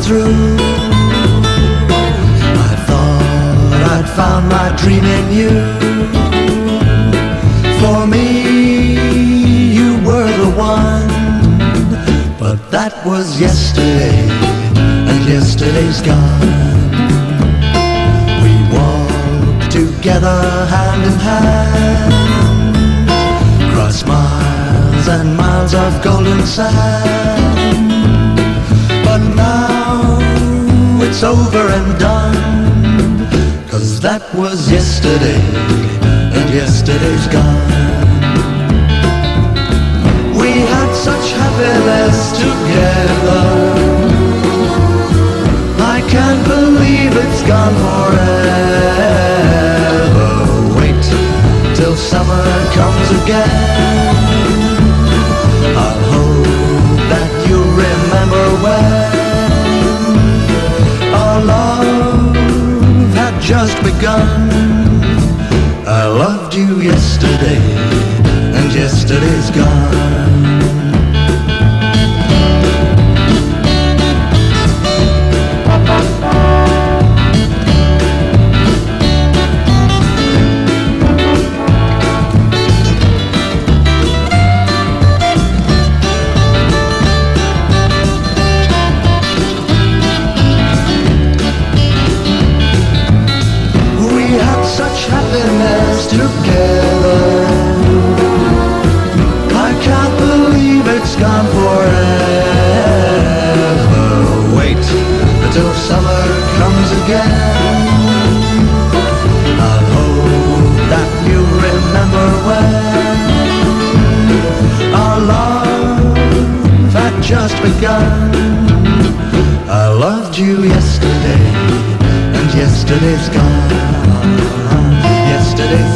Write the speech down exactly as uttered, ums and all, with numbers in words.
through. I thought I'd found my dream in you. For me, you were the one. But that was yesterday, and yesterday's gone. We walked together hand in hand, cross miles and miles of golden sand. But now it's over and done, 'cause that was yesterday, and yesterday's gone. We had such happiness together, I can't believe it's gone forever. Wait till summer comes again, I'll hope that you remember when our love had just begun. I loved you yesterday, and yesterday's gone. Such happiness together, I can't believe it's gone forever. Wait until summer comes again, I hope that you remember when our love had just begun. I loved you yesterday, and yesterday's gone. Yesterday's